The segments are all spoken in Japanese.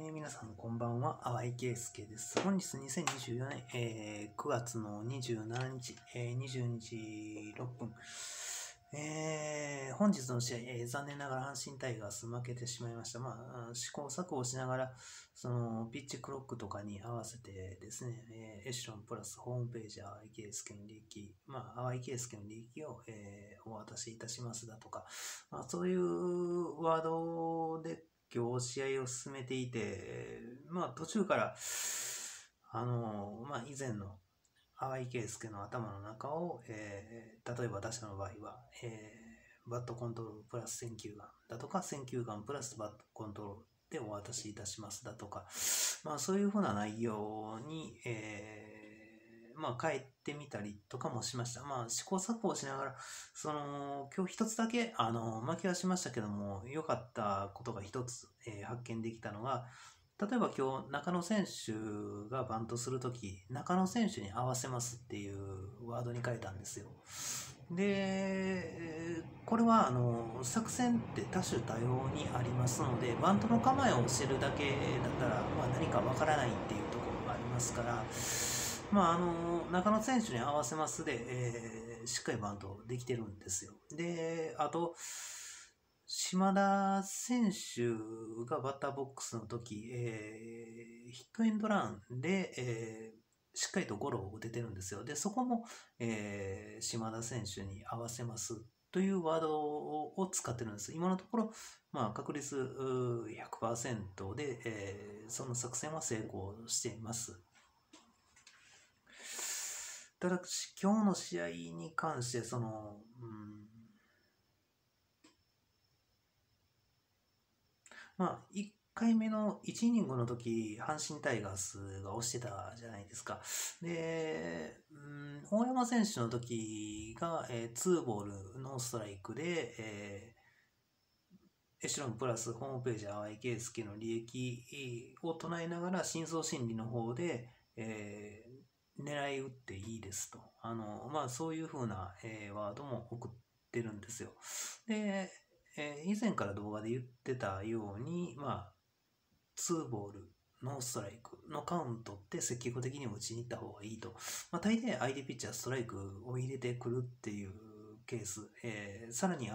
皆さんこんばんは、淡井圭介です。本日2024年、9月の27日、22時6分。本日の試合、残念ながら阪神タイガース負けてしまいました。試行錯誤しながら、ピッチクロックとかに合わせてですね、エシロンプラスホームページ、淡井圭介の利益、淡井圭介の利益を、お渡しいたしますだとか、そういうワードで、今日試合を進めていて、途中から、以前の淡井圭介の頭の中を、例えば打者の場合は、バットコントロールプラス選球眼だとか、選球眼プラスバットコントロールでお渡しいたしますだとか、そういうふうな内容に、変えてみたりとかもしました。試行錯誤しながら、今日一つだけ、負けはしましたけども、良かったことが一つ、発見できたのが、例えば今日、中野選手がバントするとき、中野選手に合わせますっていうワードに変えたんですよ。で、これは、作戦って多種多様にありますので、バントの構えをしてるだけだったら、何かわからないっていうところがありますから、中野選手に合わせますで、しっかりバントできてるんですよ。で、あと、島田選手がバッターボックスの時、ヒットエンドランで、しっかりとゴロを打ててるんですよ。で、そこも、島田選手に合わせますというワードを使ってるんです。今のところ、確率100% で、その作戦は成功しています。ただし、今日の試合に関して、1回目の1イニングの時、阪神タイガースが押してたじゃないですか。で、大山選手の時が、2ボールノーストライクで、エシロンプラスホームページ淡井圭介の利益を唱えながら深層心理の方で、狙い撃っていいですと。そういう風な、ワードも送ってるんですよ。で、以前から動画で言ってたように、2ボール、ノーストライクのカウントって積極的に打ちに行った方がいいと。大抵相手ピッチャーストライクを入れてくるっていうケース。さらに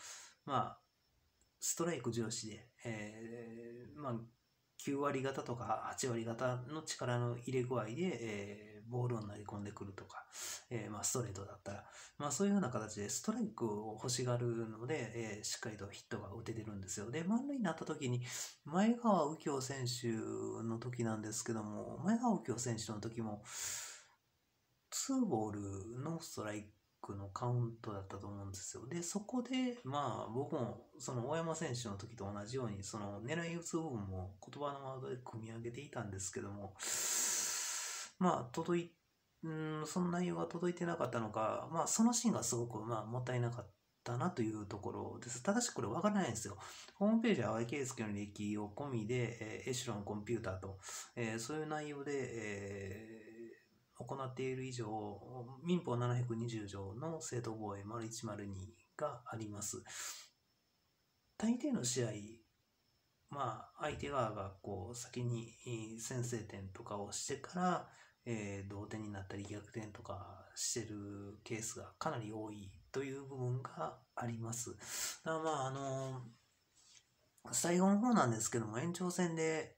ストライク重視で、9割方とか8割方の力の入れ具合で、ボールを投げ込んでくるとか、ストレートだったら、そういうような形でストライクを欲しがるので、しっかりとヒットが打ててるんですよ。で、満塁になった時に、前川右京選手の時なんですけども、前川右京選手の時も、2ボールのストライクのカウントだったと思うんですよ。で、そこで、僕も、大山選手の時と同じように、狙い撃つ部分も言葉のワードで組み上げていたんですけども、その内容が届いてなかったのか、そのシーンがすごく、もったいなかったなというところです。ただしこれわからないんですよ。ホームページは淡井圭介の履歴を込みで、エシロンコンピューターと、そういう内容で、行っている以上、民法720条の正当防衛0102があります。大抵の試合、相手側が先に先制点とかをしてから、同点になったり逆転とかしてるケースがかなり多いという部分があります。だから最後の方なんですけども、延長戦で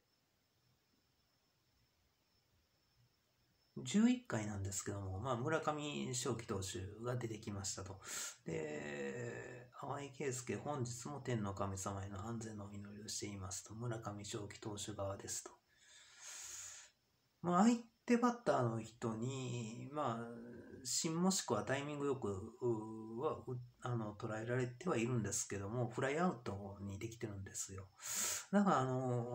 11回なんですけども、村上正輝投手が出てきましたと。で、淡井圭介、本日も天の神様への安全のお祈りをしていますと。村上正輝投手側ですと。相手バッターの人に、芯もしくはタイミングよくは捉えられてはいるんですけども、フライアウトにできてるんですよ。だから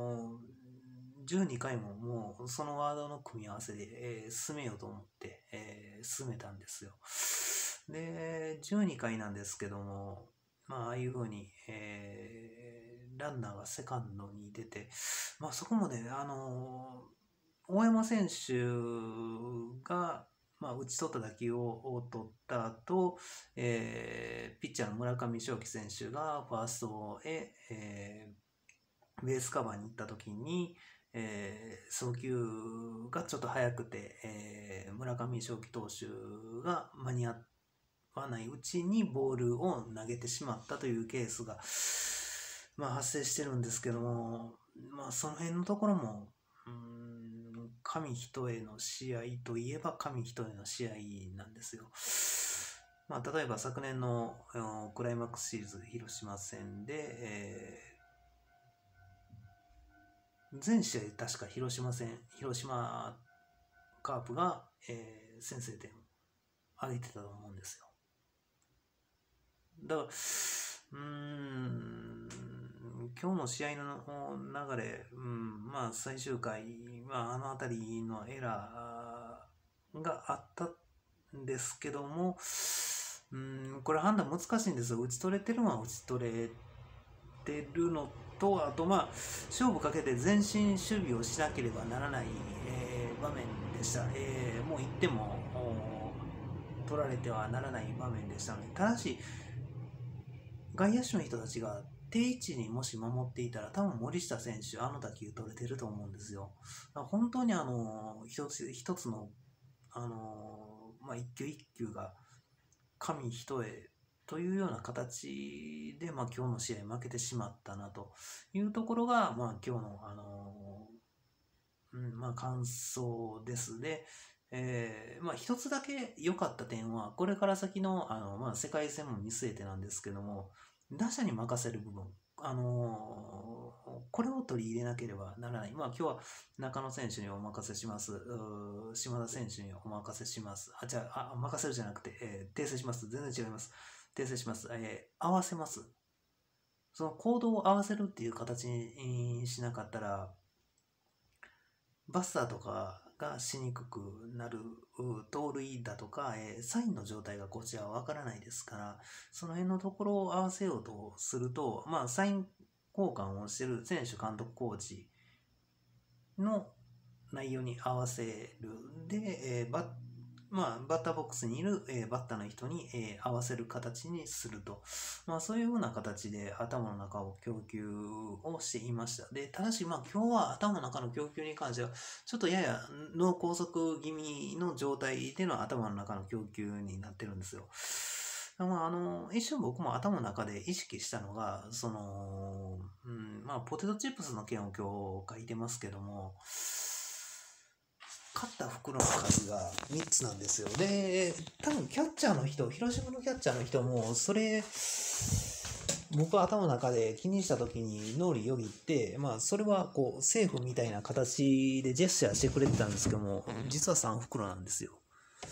12回ももうそのワードの組み合わせで、進めようと思って、進めたんですよ。で、12回なんですけども、ああいう風に、ランナーがセカンドに出て、そこもね、大山選手が、打ち取った打球を取った後、ピッチャーの村上正輝選手がファーストへ、ベースカバーに行った時に、 送球がちょっと早くて、村上正輝投手が間に合わないうちにボールを投げてしまったというケースが、発生してるんですけども、その辺のところも、紙一重の試合といえば紙一重の試合なんですよ。例えば昨年のクライマックスシリーズ広島戦で、全試合確か広島カープが、先制点を挙げてたと思うんですよ。だから今日の試合の流れ、最終回、あの辺りのエラーがあったんですけども、これ判断難しいんですよ。打ち取れてるのは打ち取れてるのと、あと勝負かけて前進守備をしなければならない、場面でした。もう1点も取られてはならない場面でしたので、ただし外野手の人たちが定位置にもし守っていたら、多分森下選手、あの打球取れてると思うんですよ。本当に一つの、一球一球が紙一重というような形で、今日の試合負けてしまったなというところが、今日の、感想ですで、一つだけ良かった点は、これから先の、世界戦も見据えてなんですけども、打者に任せる部分、これを取り入れなければならない。今日は中野選手にお任せします。島田選手にお任せします。任せるじゃなくて、訂正します。全然違います。訂正します。合わせます。その行動を合わせるっていう形にしなかったら、バスターとかがしにくくなる、盗塁だとか、サインの状態がこちらはわからないですから、その辺のところを合わせようとすると、サイン交換をしている選手、監督、コーチの内容に合わせる。で、バッターボックスにいる、バッターの人に、合わせる形にすると。そういうふうな形で頭の中を供給をしていました。で、ただし、今日は頭の中の供給に関しては、ちょっとやや脳梗塞気味の状態での頭の中の供給になってるんですよ。一瞬僕も頭の中で意識したのが、ポテトチップスの件を今日書いてますけども、買った袋の数が3つなんですよ。で、多分キャッチャーの人、広島のキャッチャーの人も、それ、僕は頭の中で気にした時に脳裏よぎって、それはこう、政府みたいな形でジェスチャーしてくれてたんですけども、実は3袋なんですよ。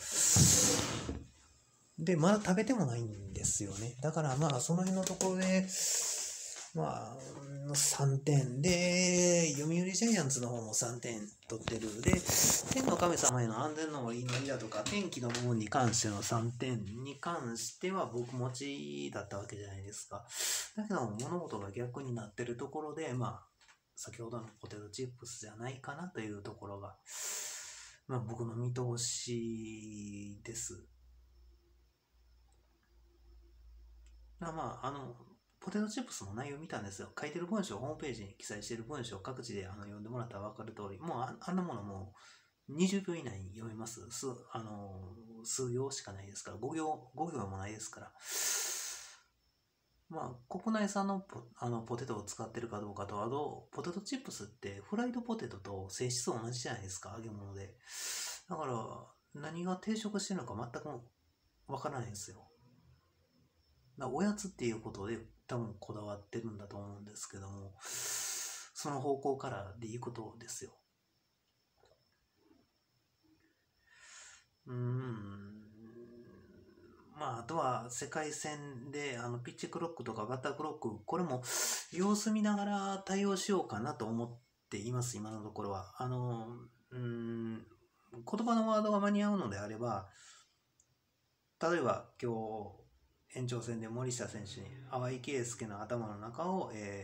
で、まだ食べてもないんですよね。だからその辺のところで、3点で、読売ジャイアンツの方も3点取ってる。で、天の神様への安全の祈りだとか、天気の部分に関しての3点に関しては僕持ちだったわけじゃないですか。だけども、物事が逆になってるところで、先ほどのポテトチップスじゃないかなというところが、僕の見通しです。ポテトチップスの内容を見たんですよ。書いてる文章、ホームページに記載している文章、各地で読んでもらったら分かる通り、もうあんなものも20秒以内に読めます。数行しかないですから、5行もないですから。国内産のポテトを使ってるかどうかと、あと、ポテトチップスってフライドポテトと性質同じじゃないですか、揚げ物で。だから、何が定食してるのか全く分からないんですよ。おやつっていうことで多分こだわってるんだと思うんですけども、その方向からでいいことですよ。あとは世界戦でピッチクロックとかバッタークロック、これも様子見ながら対応しようかなと思っています、今のところは。言葉のワードが間に合うのであれば、例えば今日延長戦で森下選手に淡井圭介の頭の中を、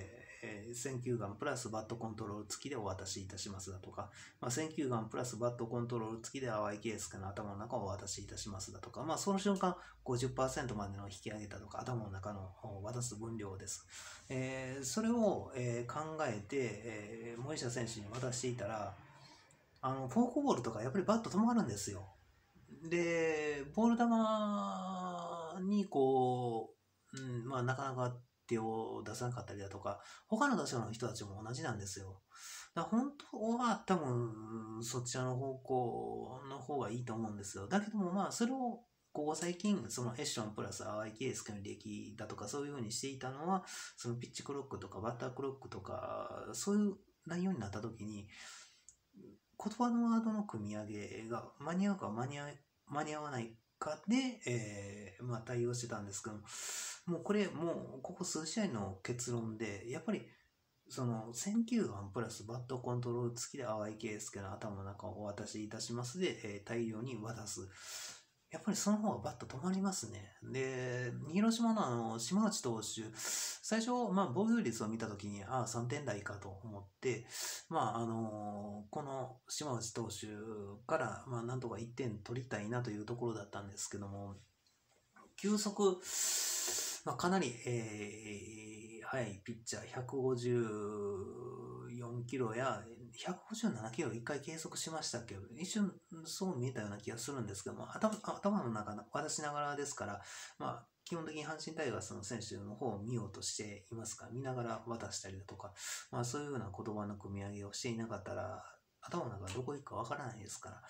選球眼プラスバットコントロール付きでお渡しいたしますだとか、選球眼プラスバットコントロール付きで淡井圭介の頭の中をお渡しいたしますだとか、その瞬間 50% までの引き上げたとか、頭の中の渡す分量です。それを、考えて、森下選手に渡していたら、フォークボールとかやっぱりバット止まるんですよ。で、ボール球にこう、なかなか手を出さなかったりだとか、他の打者の人たちも同じなんですよ。だから本当は多分そちらの方向の方がいいと思うんですよ。だけどもそれをここ最近そのエッションプラス淡井圭介の履歴だとかそういう風にしていたのは、そのピッチクロックとかバッタークロックとかそういう内容になった時に、言葉のワードの組み上げが間に合うか間に合わないかで、対応してたんですけどもうここ数試合の結論で、やっぱりその選球眼プラスバットコントロール付きで淡井圭介の頭の中をお渡しいたしますで、大量に渡す。やっぱりその方がバット止まりますね。で、広島の島内投手、最初、防御率を見たときに、3点台かと思って、この島内投手から、なんとか1点取りたいなというところだったんですけども、球速、かなり、速いピッチャー、154キロや157キロ1回計測しましたけど、一瞬そう見えたような気がするんですけども、頭の中渡しながらですから、基本的に阪神タイガースの選手の方を見ようとしていますから、見ながら渡したりだとか、そういうような言葉の組み上げをしていなかったら、頭の中どこ行くかわからないですから、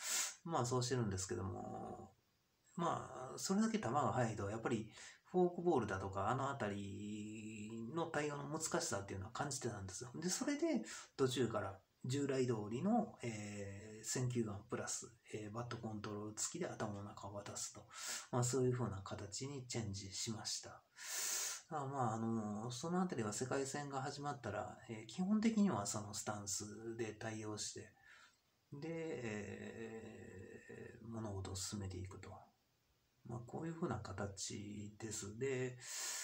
そうしてるんですけども、それだけ球が速いと、やっぱりフォークボールだとか、あのあたりの対応の難しさっていうのは感じてたんですよ。で、それで途中から従来通りの、選球眼プラス、バットコントロール付きで頭の中を渡すと、そういう風な形にチェンジしました。そのあたりは世界戦が始まったら、基本的にはそのスタンスで対応して、で、物事を進めていくと。こういう風な形です。で、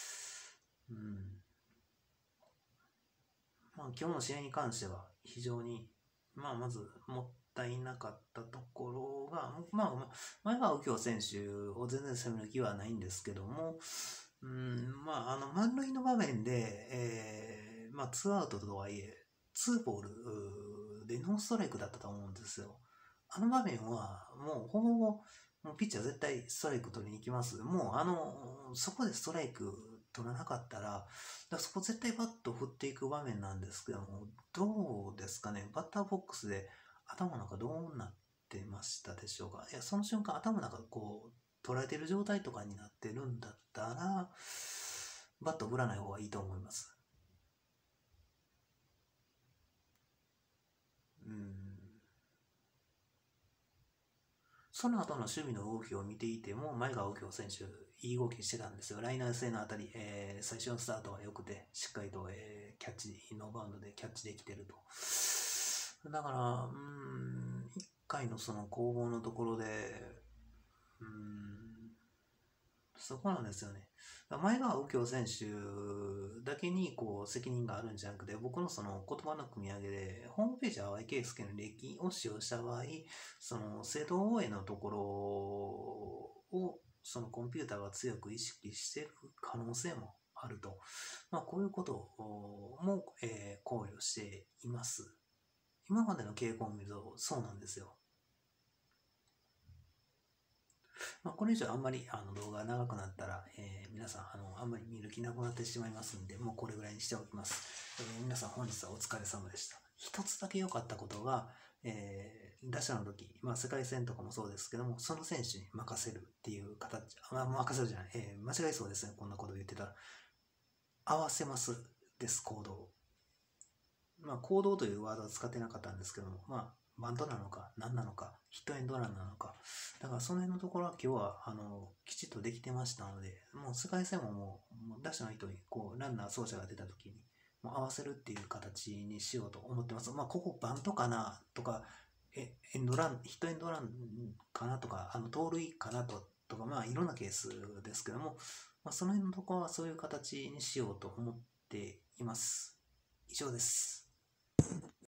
今日の試合に関しては非常に、まずもったいなかったところが、前川右京選手を全然攻める気はないんですけども、満塁の場面で、2アウトとはいえ、2ボールでノーストライクだったと思うんですよ。あの場面はもうほぼほぼもうピッチャー絶対ストライク取りに行きます。もうそこでストライク取らなかったら、そこ絶対バット振っていく場面なんですけども、どうですかね、バッターボックスで頭の中どうなってましたでしょうか。いや、その瞬間頭の中こう捉えてる状態とかになってるんだったら、バット振らない方がいいと思います。その後の守備の動きを見ていても、前川右京選手、いい動きしてたんですよ。ライナー性のあたり、最初のスタートは良くて、しっかりと、キャッチ、ノーバウンドでキャッチできてると。だから、1回のその攻防のところで、そこなんですよね。前川右京選手だけにこう責任があるんじゃなくて、僕のその言葉の組み上げで、ホームページ淡井圭介の履歴を使用した場合、その正当応援のところをそのコンピューターが強く意識している可能性もあると。こういうことも、考慮しています。今までの傾向を見るとそうなんですよ。これ以上あんまり動画が長くなったら、皆さんあんまり見る気なくなってしまいますんで、もうこれぐらいにしておきます。皆さん本日はお疲れ様でした。一つだけ良かったことが、打者の時、世界戦とかもそうですけども、その選手に任せるっていう形、任せるじゃない、間違いそうですね、こんなこと言ってたら。合わせますです、行動。行動というワードは使ってなかったんですけども、バントなのか、何なのか、ヒットエンドランなのか、だからその辺のところは今日はきちっとできてましたので、もう世界戦ももう打者の人にこうランナー走者が出た時にもう合わせるっていう形にしようと思ってます。ここバントかなとか、エンドラン、ヒットエンドランかなとか、盗塁かなとか、いろんなケースですけども、その辺のところはそういう形にしようと思っています。 以上です。